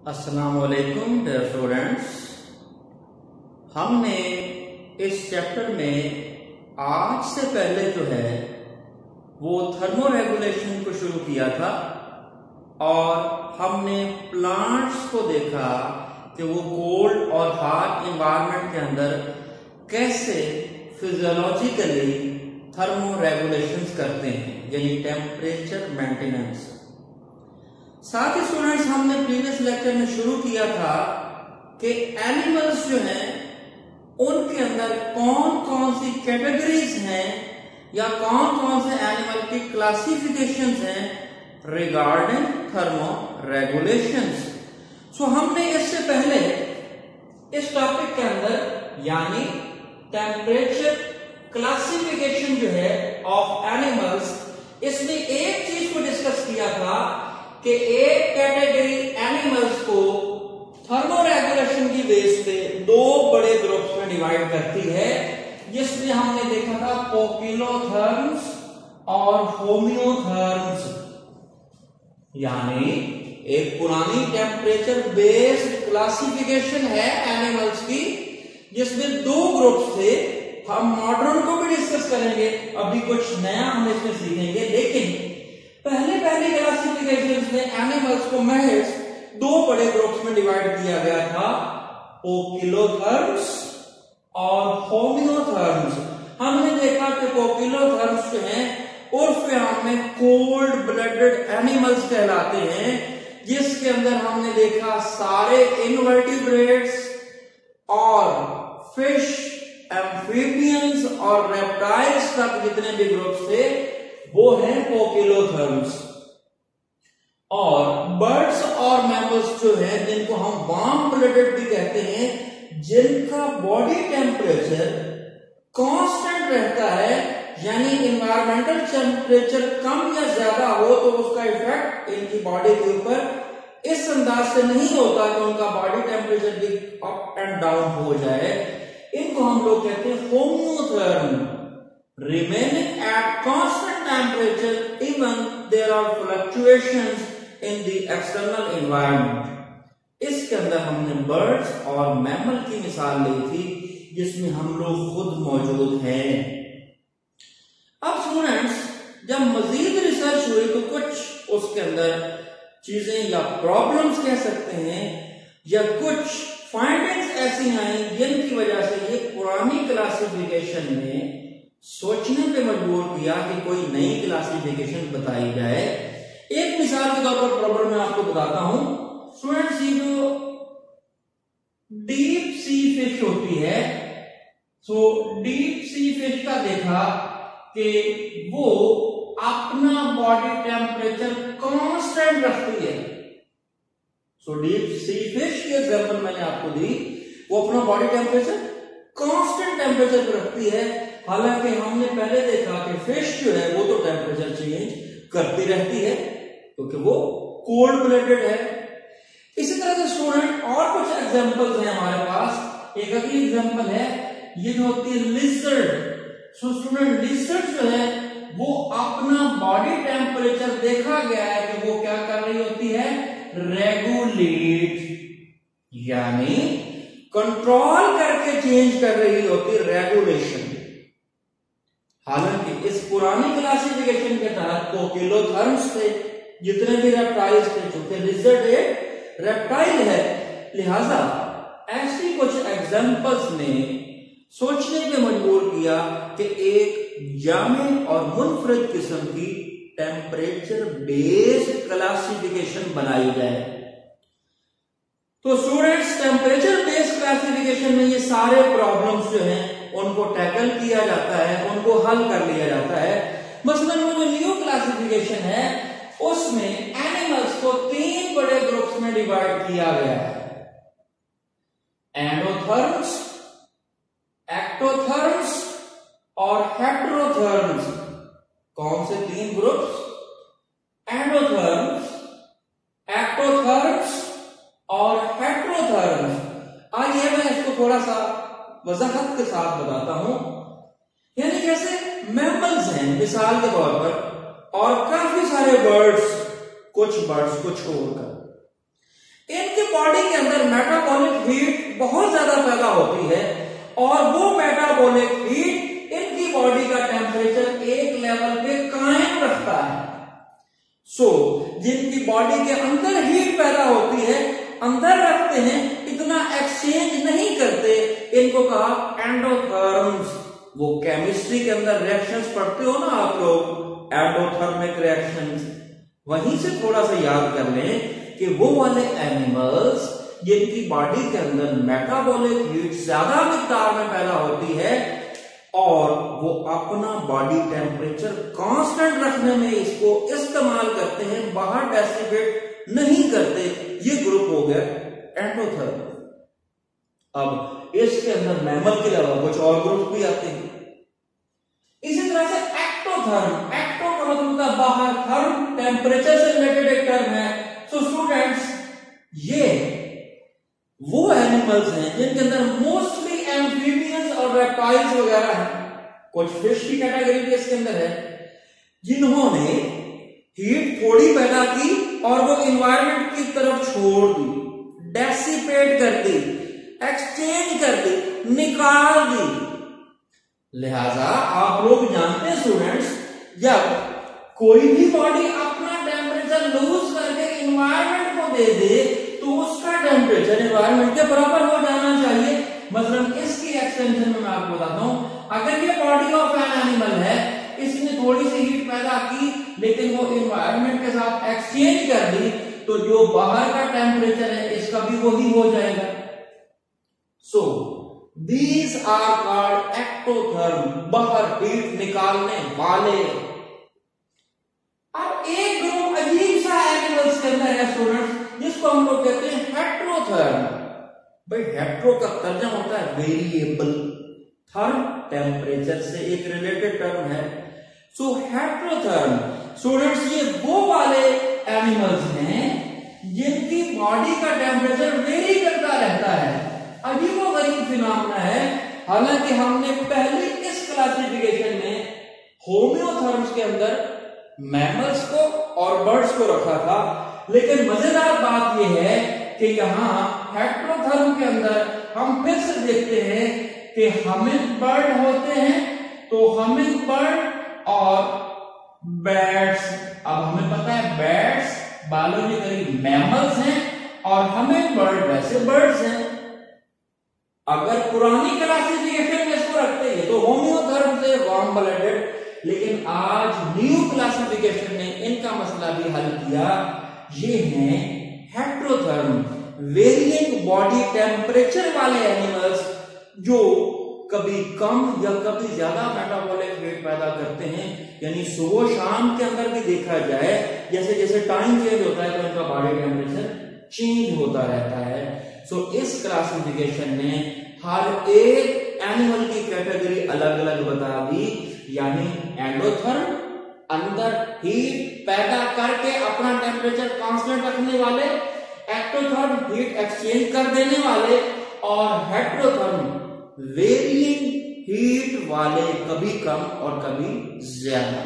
अस्सलामुअलैकुम dear students. हमने इस चैप्टर में आज से पहले जो है वो थर्मो रेगुलेशन को शुरू किया था और हमने प्लांट्स को देखा कि वो कोल्ड और हॉट एनवायरनमेंट के अंदर कैसे फिजियोलॉजिकली थर्मो रेगुलेशंस करते हैं, यानी टेम्परेचर मेंटेनेंस। साथ ही स्टूडेंट्स हमने प्रीवियस लेक्चर में शुरू किया था कि एनिमल्स जो हैं उनके अंदर कौन कौन सी कैटेगरीज हैं या कौन कौन से एनिमल की क्लासिफिकेशंस हैं रिगार्डिंग थर्मो रेगुलेशंस। सो हमने इससे पहले इस टॉपिक के अंदर यानी टेम्परेचर क्लासिफिकेशन जो है ऑफ एनिमल्स, इसमें एक चीज को डिस्कस किया था कि एक कैटेगरी एनिमल्स को थर्मो रेगुलेशन की बेस पे दो बड़े ग्रुप्स में डिवाइड करती है, जिसमें हमने देखा था पोकिलोथर्म्स और होमियोथर्म्स। यानी एक पुरानी टेम्परेचर बेस्ड क्लासिफिकेशन है एनिमल्स की, जिसमें दो ग्रुप्स थे। हम मॉडर्न को भी डिस्कस करेंगे, अभी कुछ नया हम इसमें सीखेंगे, लेकिन पहले क्लासिफिकेशंस में एनिमल्स को महज दो बड़े ग्रुप्स में डिवाइड किया गया था, पोकिलोथर्म्स और होमियोथर्म्स। हमने देखा कि पोकिलोथर्म्स जो हैं उर्फ में कोल्ड ब्लडेड एनिमल्स कहलाते हैं, जिसके अंदर हमने देखा सारे इनवर्टिब्रेट्स और फिश, एम्फीबियंस और रेप्टाइल्स तक जितने भी ग्रुप्स थे वो हैं पोकिलोथर्म्स। और बर्ड्स और मैमल्स जो हैं जिनको हम वार्म ब्लडेड भी कहते हैं, जिनका बॉडी टेम्परेचर कांस्टेंट रहता है, यानी एनवायरमेंटल टेम्परेचर कम या ज्यादा हो तो उसका इफेक्ट इनकी बॉडी के ऊपर इस अंदाज से नहीं होता कि उनका बॉडी टेम्परेचर भी अप एंड डाउन हो जाए। इनको हम लोग कहते हैं होमियोथर्म, remaining at constant temperature even there are fluctuations in the external environment। इसके अंदर हमने बर्ड्स और मैमल की मिसाल ली थी, जिसमें हम लोग खुद मौजूद हैं। अब स्टूडेंट्स, जब मजीद रिसर्च हुई तो कुछ उसके अंदर चीजें या प्रॉब्लम्स कह सकते हैं या कुछ फाइंडिंग्स ऐसी आई जिनकी वजह से ये पुरानी क्लासिफिकेशन में सोचने पे मजबूर किया कि कोई नई क्लासिफिकेशन बताई जाए। एक मिसाल के तौर पर प्रॉब्लम मैं आपको बताता हूं। स्टूडेंट्स, ये जो डीप सी फिश होती है, सो डीप सी फिश का देखा कि वो अपना बॉडी टेम्परेचर कांस्टेंट रखती है। सो डीप सी फिश की एग्जांपल मैंने आपको दी, वो अपना बॉडी टेम्परेचर कांस्टेंट टेम्परेचर पर रखती है। हालांकि हमने पहले देखा कि फिश जो है वो तो टेम्परेचर चेंज करती रहती है क्योंकि वो कोल्ड ब्लडेड है। इसी तरह से स्टूडेंट और कुछ एग्जांपल्स हैं हमारे पास। एक अगली एग्जांपल है, ये जो होती है लिजर्ड। सो स्टूडेंट, लिजर्ड जो है वो अपना बॉडी टेम्परेचर देखा गया है कि वो क्या कर रही होती है, रेगुलेट, यानी कंट्रोल करके चेंज कर रही होती है, रेगुलेशन। हालांकि इस पुरानी क्लासिफिकेशन के तहत पोकिलोथर्म्स थे, जितने भी रेप्टाइल्स थे, चूंकि लिजर्ड एक रेप्टाइल है, लिहाजा ऐसी कुछ एग्जांपल्स ने सोचने पे मजबूर किया कि एक जामे और मुनफरिद किस्म की टेम्परेचर बेस्ड क्लासिफिकेशन बनाई जाए। तो स्टूडेंट्स, टेम्परेचर बेस्ड क्लासिफिकेशन में ये सारे प्रॉब्लम्स जो हैं उनको टैकल किया जाता है, उनको हल कर लिया जाता है। मसलन वो जो न्यू क्लासिफिकेशन है उसमें एनिमल्स को तीन बड़े ग्रुप्स में डिवाइड किया गया है, एंडोथर्म्स, एक्टोथर्म्स और हेटेरोथर्म्स। कौन से तीन ग्रुप्स? एंडोथर्म्स, एक्टोथर्म्स और हेटेरोथर्म्स। आइए मैं इसको थोड़ा सा वजाहत के साथ बताता हूं। यानी जैसे मैमल्स हैं मिसाल के तौर पर, और काफी सारे बर्ड्स, कुछ बर्ड्स को छोड़कर, इनके बॉडी के अंदर मेटाबॉलिक हीट बहुत ज्यादा पैदा होती है और वो मेटाबॉलिक हीट इनकी बॉडी का टेम्परेचर एक लेवल पे कायम रखता है। जिनकी बॉडी के अंदर हीट पैदा होती है, अंदर रखते हैं, इतना एक्सचेंज नहीं करते, इनको कहा एंडोथर्म्स। वो केमिस्ट्री के अंदर रिएक्शंस पढ़ते हो ना आप लोग, एंडोथर्मिक रिएक्शंस, वहीं से थोड़ा सा याद कर लें कि वो वाले एनिमल्स जिनकी बॉडी के अंदर मेटाबॉलिक हीट ज्यादा मिकदार में पैदा होती है और वो अपना बॉडी टेम्परेचर कांस्टेंट रखने में इसको इस्तेमाल करते हैं, बाहर डेसिपेट नहीं करते, ये ग्रुप हो गया एंडोथर्म। अब इसके अंदर मैमल के अलावा कुछ और ग्रुप भी आते हैं। इसी तरह से एक्टोथर्म, एक्टो का मतलब होता है बाहर, थर्म टेम्परेचर से रिलेटेड एक टर्म है। सो स्टूडेंट्स, ये वो एनिमल्स हैं जिनके अंदर मोस्टली एम्फीबियंस और रेप्टाइल्स वगैरह हैं, कुछ फिश की कैटेगरी भी इसके अंदर है, जिन्होंने हीट थोड़ी पैदा की और वो एनवायरनमेंट की तरफ छोड़ दी, डेसिपेट कर दी, एक्सचेंज कर दी, निकाल दी। लिहाजा आप लोग जानते हैं स्टूडेंट्स, जब कोई भी बॉडी अपना टेम्परेचर लूज करके एनवायरनमेंट को दे दे तो उसका टेम्परेचर एनवायरनमेंट के बराबर हो जाना चाहिए। मतलब इसकी एक्सटेंशन में मैं आपको बताता हूं, अगर ये बॉडी ऑफ एन एनिमल है, इसने थोड़ी सी हीट पैदा की लेकिन वो एनवायरनमेंट के साथ एक्सचेंज कर दी, तो जो बाहर का टेम्परेचर है इसका भी वही हो जाएगा। So these are called ectotherm, बाहर हीट निकालने वाले। अब एक ग्रुप अजीब सा एनिमल्स के अंदर है स्टूडेंट्स, जिसको हम लोग कहते हैं हेट्रोथर्म। भाई हेट्रो का तर्जमा होता है वेरिएबल, थर्म टेम्परेचर से एक रिलेटेड टर्म है। सो हेट्रोथर्म स्टूडेंट्स, ये वो वाले एनिमल्स हैं जिनकी बॉडी का टेम्परेचर वेरी करता रहता है। अजीबोगरीब फिनोमेना है। हालांकि हमने पहले इस क्लासिफिकेशन में होम्योथर्म्स के अंदर मैमल्स को और बर्ड्स को रखा था, लेकिन मजेदार बात यह है कि यहाँ हेट्रोथर्म के अंदर हम फिर से देखते हैं कि हमिंग बर्ड होते हैं, तो हमिंग बर्ड और बैट्स। अब हमें पता है बैट्स बायोलॉजिकली मैमल्स हैं और हमिंग बर्ड वैसे बर्ड्स हैं। अगर पुरानी क्लासिफिकेशन में इसको रखते हैं तो होम्योथर्म से वार्म ब्लडेड, लेकिन आज न्यू क्लासिफिकेशन ने इनका मसला भी हल किया। ये हैं हेट्रोथर्म, वेरिएंट बॉडी टेम्परेचर वाले एनिमल्स जो कभी कम या कभी ज्यादा मेटाबॉलिक हीट पैदा करते हैं। यानी सुबह शाम के अंदर भी देखा जाए, जैसे जैसे टाइम चेंज होता है तो इनका बॉडी टेम्परेचर चेंज होता रहता है। सो इस क्लासिफिकेशन ने हर एक एनिमल की कैटेगरी अलग अलग बता दी। यानी एंडोथर्म अंदर हीट पैदा करके अपना टेम्परेचर कांस्टेंट रखने वाले, एक्टोथर्म हीट एक्सचेंज कर देने वाले, और हेट्रोथर्म वेरिएंट हीट वाले, कभी कम और कभी ज्यादा।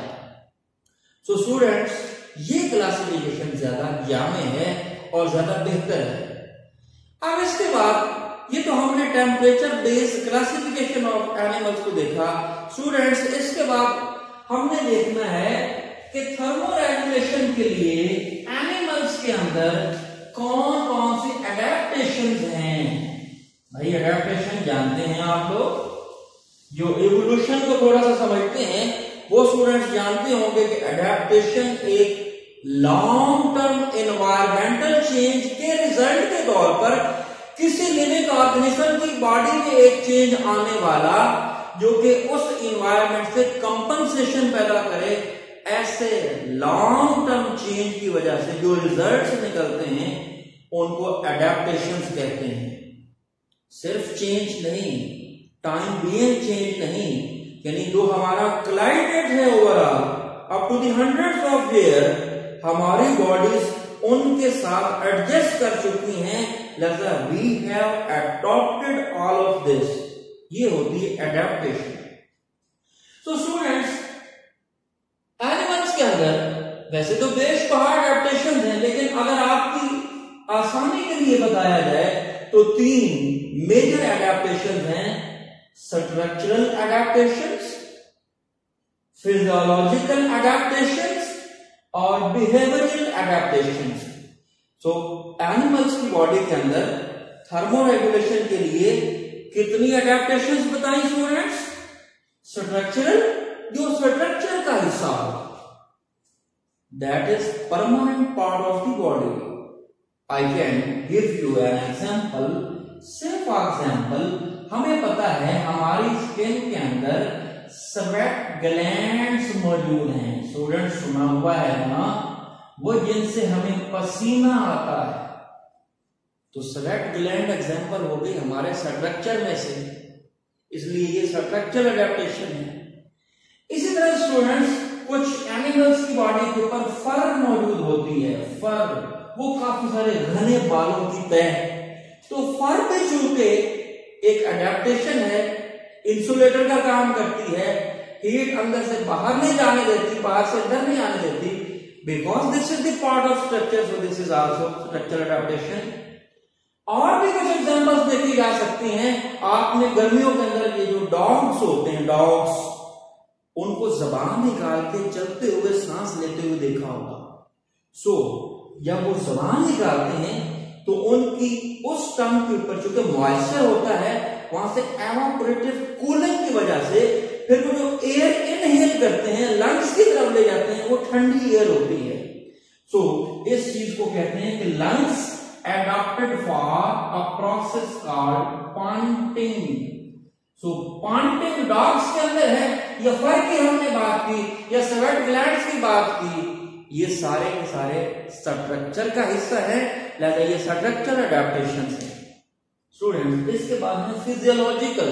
सो स्टूडेंट्स, ये क्लासिफिकेशन ज्यादा जामे है और ज्यादा बेहतर है। अब इसके बाद ये तो हमने temperature based classification of animals को देखा। स्टूडेंट्स, इसके बाद हमने देखना है कि थर्मोरेगुलेशन के लिए एनिमल्स के अंदर कौन कौन सी एडेप्टेशंस हैं। भाई एडेप्टेशन जानते हैं आप लोग, जो इवोल्यूशन को थोड़ा सा समझते हैं वो स्टूडेंट्स जानते होंगे कि एडेप्टेशन एक लॉन्ग टर्म एनवायरमेंटल चेंज के रिजल्ट के तौर पर किसी लिविंग ऑर्गेनिज्म की बॉडी में एक चेंज आने वाला जो कि उस इन्वायरमेंट से कंपनसेशन पैदा करे। ऐसे लॉन्ग टर्म चेंज की वजह से जो रिजल्ट्स निकलते हैं उनको एडेप्टेशंस कहते हैं। सिर्फ चेंज नहीं, टाइम बीइंग चेंज नहीं, यानी जो हमारा क्लाइमेट है overall up to the hundreds of year, हमारी बॉडीज उनके साथ एडजस्ट कर चुकी हैं। लिहाजा we have adopted all of this. ये होती है एडेप्टेशन। तो स्टूडेंट्स, एनिमल्स के अंदर वैसे तो बेशुमार एडेप्टेशन है, लेकिन अगर आपकी आसानी के लिए बताया जाए तो 3 मेजर एडेप्टेशन हैं: स्ट्रक्चरल एडेप्टेशंस, फिजियोलॉजिकल एडेप्टेशंस और बिहेवियरल एडेप्टेशंस। सो एनिमल्स की बॉडी के अंदर थर्मोरेगुलेशन के लिए कितनी एडेप्टेशंस बताई स्टूडेंट्स? स्ट्रक्चरल, जो स्ट्रक्चर का हिस्सा होगा, that is permanent part of the body. I can give you an example. Say for example, हमें पता है हमारी स्किन के अंदर स्वेट ग्लैंड्स मौजूद हैं। स्टूडेंट सुना हुआ है ना, वो जिनसे हमें पसीना आता है। तो स्वेट ग्लैंड एग्जांपल हो गई हमारे स्ट्रक्चर में से, इसलिए ये स्ट्रक्चरल एडेप्टेशन है। इसी तरह स्टूडेंट्स, कुछ एनिमल्स की बॉडी के ऊपर फर मौजूद होती है। फर, वो काफी सारे घने बालों की तह। तो फर पे चूंकि एक एडेप्टेशन है, इंसुलेटर का काम करती है, हीट अंदर से बाहर नहीं जाने देती, बाहर से अंदर नहीं आने देती, because this is the part of structure, so this is also structural adaptation. और भी कुछ एग्जांपल्स देखी जा सकती हैं। आपने गर्मियों के अंदर ये जो डॉग्स होते हैं, डॉग्स, उनको जबान निकाल के चलते हुए सांस लेते हुए देखा होगा। सो जब वो जबान निकालते हैं तो उनकी उस टंग के ऊपर चूंकि मॉइस्चर होता है, वहां से एवापोरेटिव कूलिंग की वजह से फिर वो जो एयर इनहेल करते हैं, लंग्स की तरफ ले जाते हैं, वो ठंडी एयर होती है। सो इस चीज को कहते हैं कि lungs adapted for a process called panting. So panting dogs के अंदर है, या फर की हमने बात की, या स्वेट ग्लैंड्स की बात की, ये सारे के सारे स्ट्रक्चर का हिस्सा है, लिहाजा ये स्ट्रक्चरल एडेप्टेशंस है। स्टूडेंट्स, इसके बाद है फिजियोलॉजिकल।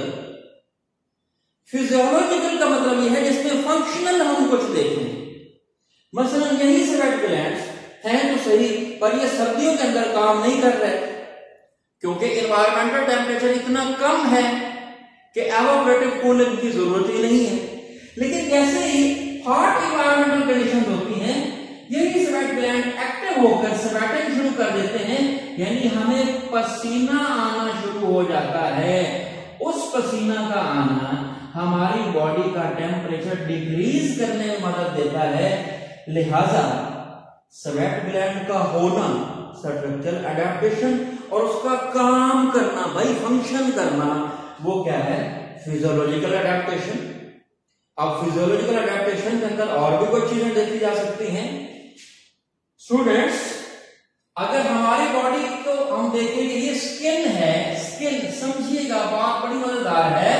फिजियोलॉजिकल का मतलब ये है जिसमें फंक्शनल हम कुछ देखें। मसलन यही स्वेट ग्लैंड्स हैं तो सही, पर ये सर्दियों के अंदर काम नहीं कर रहे क्योंकि एनवायरमेंटल टेम्परेचर इतना कम है कि एवापोरेटिव कूलिंग की जरूरत ही नहीं है। लेकिन जैसे ही हॉट एनवायरमेंटल कंडीशंस होती हैं, यही स्वेट ग्लैंड एक्टिव होकर स्वेटिंग शुरू कर देते हैं, यानी हमें पसीना आना शुरू हो जाता है। उस पसीना का आना हमारी बॉडी का टेम्परेचर डिक्रीज करने में मदद देता है। लिहाजा स्वेट ग्लैंड का होना स्ट्रक्चरल एडेप्टेशन, और उसका काम करना, भाई फंक्शन करना, वो क्या है? Physiological adaptation. अब फिजियोलॉजिकल एडेप्टेशन के अंदर और भी कुछ चीजें देखी जा सकती हैं। स्टूडेंट्स, अगर हमारी बॉडी को हम देखेंगे, ये स्किन है, स्किन समझिएगा, बात बड़ी मजेदार है।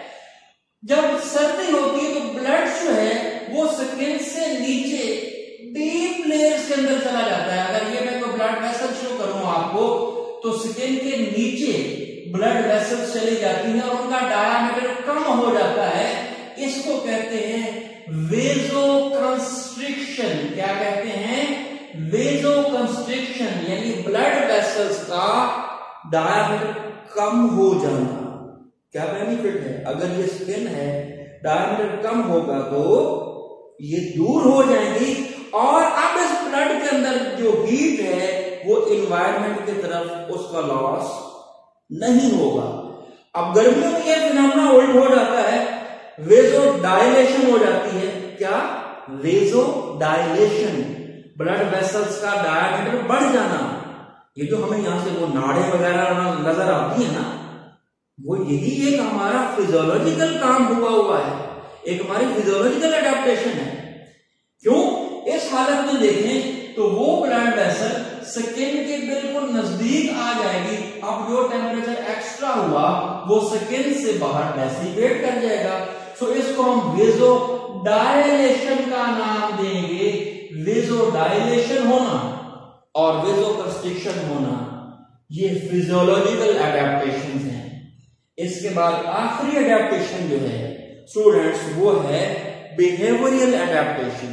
जब सर्दी होती है तो ब्लड जो है वो स्किन से नीचे डीप लेयर्स के अंदर चला जाता है। अगर ये मैं कोई ब्लड वेसल शो करूं आपको, तो स्किन के नीचे ब्लड वेसल्स चली जाती हैं और उनका डायामीटर कम हो जाता है। इसको कहते हैं वेसोकंस्ट्रिक्शन। क्या कहते हैं? वेसोकंस्ट्रिक्शन, यानी ब्लड वेसल्स का डायामीटर कम हो जाना। क्या बेनिफिट है? अगर ये स्किन है, डायामीटर कम होगा तो ये दूर हो जाएंगी, और अब इस ब्लड के अंदर जो हीट है वो इन्वायरमेंट की तरफ उसका लॉस नहीं होगा। अब गर्मियों में ये फिनोमेना उल्ट हो जाता है, वेसोडाइलेशन हो जाती है। क्या? वेसोडाइलेशन, ब्लड वेसल्स का डायामीटर बढ़ जाना। ये जो हमें यहां से वो नाड़े वगैरह नजर आती है ना, वो यही एक हमारा फिजियोलॉजिकल काम हुआ है, एक हमारी फिजियोलॉजिकल एडेप्टेशन है। क्यों? इस हालत में देखें तो वो ब्लड वेसल स्किन के बिल्कुल नजदीक आ जाएगी। अब जो टेम्परेचर एक्स्ट्रा हुआ वो स्किन से बाहर डेसिपेट कर जाएगा। सो इसको हम वेसोडाइलेशन का नाम देंगे। वेसोडाइलेशन होना और वेसोकंस्ट्रिक्शन होना, ये फिजियोलॉजिकल एडेप्टेशन हैं। इसके बाद आखिरी एडेप्टेशन जो है स्टूडेंट्स, वो है बिहेवियरल एडेप्टेशन।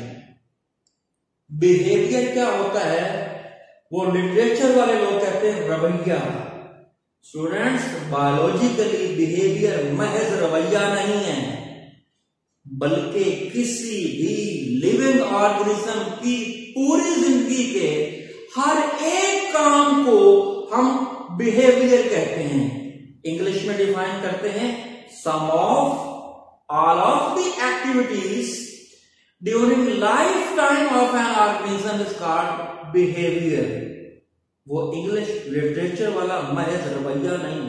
बिहेवियर क्या होता है? वो लिटरेचर वाले लोग कहते हैं रवैया। स्टूडेंट्स, बायोलॉजिकली बिहेवियर महज रवैया नहीं है, बल्कि किसी भी लिविंग ऑर्गेनिज्म की पूरी जिंदगी के हर एक काम को हम बिहेवियर कहते हैं। इंग्लिश में डिफाइन करते हैं sum of all of the activities during life time of an organism is called behaviour. वो इंग्लिश लिटरेचर वाला महज रवैया नहीं,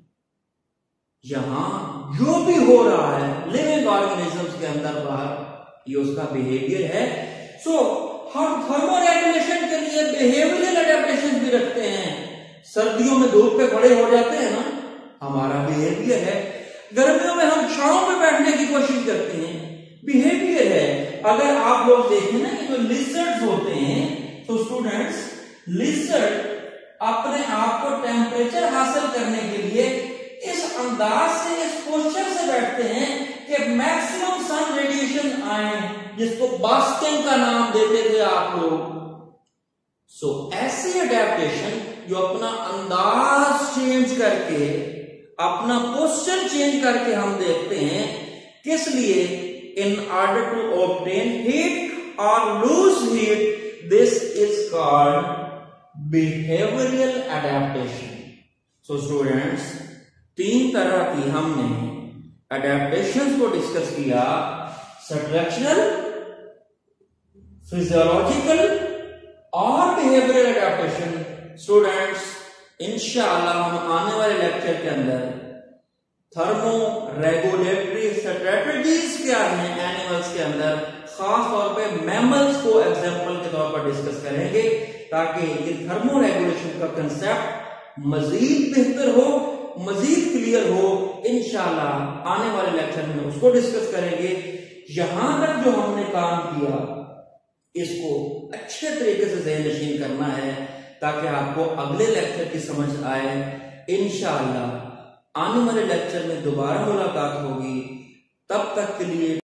यहां जो भी हो रहा है लिविंग ऑर्गेनिजम्स के अंदर बाहर, ये उसका बिहेवियर है। सो हम थर्मो रेगुलेशन के लिए बिहेवियरल अडेप्टेशन भी रखते हैं। सर्दियों में धूप पे खड़े हो जाते हैं ना, हमारा बिहेवियर है। गर्मियों में हम छांव में बैठने की कोशिश करते हैं, बिहेवियर है। अगर आप लोग देखें ना, ये जो लिजर्ड्स होते हैं, तो स्टूडेंट्स लिजर्ड अपने आप को टेम्परेचर हासिल करने के लिए इस अंदाज से, इस पोस्चर से बैठते हैं कि मैक्सिमम सन रेडिएशन आए, जिसको बास्किंग का नाम देते थे आप लोग। सो ऐसी अडेप्टेशन जो अपना अंदाज चेंज करके, अपना पोस्चर चेंज करके हम देखते हैं, किस लिए? In order to obtain heat और lose heat, this is called behavioural adaptation. So students, 3 तरह की हमने अडेप्टेशंस को डिस्कस किया, स्ट्रक्चरल, फिजियोलॉजिकल और बिहेवियरल अडेप्टेशन। स्टूडेंट्स, इंशाअल्लाह हम आने वाले लेक्चर के अंदर थर्मो रेगुलेटरी स्ट्रेटजीज क्या हैं एनिमल्स के अंदर, खास तौर पे मैमल्स को एग्जांपल के तौर पर डिस्कस करेंगे, ताकि ये थर्मो रेगुलेशन का कंसेप्ट मजीद बेहतर हो, मजीद क्लियर हो। इंशाअल्लाह आने वाले लेक्चर में उसको डिस्कस करेंगे। यहां तक जो हमने काम किया, इसको अच्छे तरीके से ज़हन नशीन करना है, ताकि आपको अगले लेक्चर की समझ आए। इंशाअल्लाह आने वाले लेक्चर में दोबारा मुलाकात होगी। तब तक के लिए